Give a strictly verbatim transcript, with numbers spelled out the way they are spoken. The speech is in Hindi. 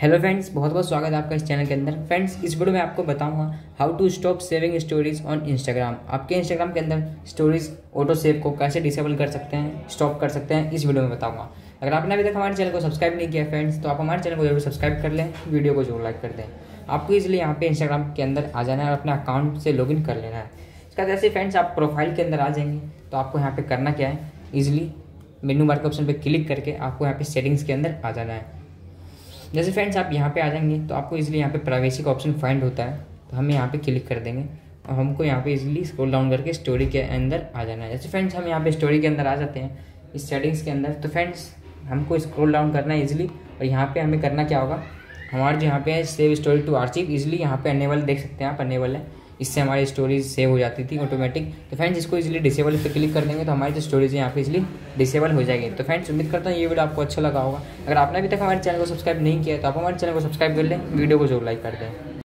हेलो फ्रेंड्स, बहुत बहुत स्वागत है आपका इस चैनल के अंदर। फ्रेंड्स, इस वीडियो में आपको बताऊंगा how to stop saving stories on Instagram. आपके इंस्टाग्राम के अंदर स्टोरीज ऑटो सेव को कैसे डिसेबल कर सकते हैं, स्टॉप कर सकते हैं, इस वीडियो में बताऊंगा। अगर आपने अभी तक हमारे चैनल को सब्सक्राइब नहीं किया फ्रेंड्स, तो आप हमारे चैनल को जरूर सब्सक्राइब कर लें, वीडियो को जरूर लाइक कर दें। आपको इसलिए यहाँ पे इंस्टाग्राम के अंदर आ जाना है और अपने अकाउंट से लॉग इन कर लेना है। इसका जैसे फ्रेंड्स आप प्रोफाइल के अंदर आ जाएंगे तो आपको यहाँ पे करना क्या है, ईजिली मेनू बार के ऑप्शन पे क्लिक करके आपको यहाँ पे सेटिंग्स के अंदर आ जाना है। जैसे फ्रेंड्स आप यहाँ पे आ जाएंगे तो आपको इसलिए यहाँ पे प्राइवेसी का ऑप्शन फाइंड होता है, तो हम यहाँ पे क्लिक कर देंगे और हमको यहाँ पे इजीली स्क्रॉल डाउन करके स्टोरी के अंदर आ जाना है। जैसे फ्रेंड्स हम यहाँ पे स्टोरी के अंदर आ जाते हैं इस सेटिंग्स के अंदर, तो फ्रेंड्स हमको स्क्रॉल डाउन करना है इजीली। और यहाँ पे हमें करना क्या होगा, हमारे जो यहाँ पे है save story to archive, easily यहाँ पे अनेबल देख सकते हैं आप, अनेबल है। इससे हमारी स्टोरीज सेव हो जाती थी ऑटोमेटिक। तो फ्रेंड्स इसको इजीली डिसेबल पे क्लिक कर देंगे तो हमारी जो स्टोरीज है यहाँ पे इजीली डिसेबल हो जाएगी। तो फ्रेंड्स उम्मीद करता हूँ ये वीडियो आपको अच्छा लगा होगा। अगर आपने अभी तक हमारे चैनल को सब्सक्राइब नहीं किया तो आप हमारे चैनल को सब्सक्राइब कर लें, वीडियो को जरूर लाइक कर दें।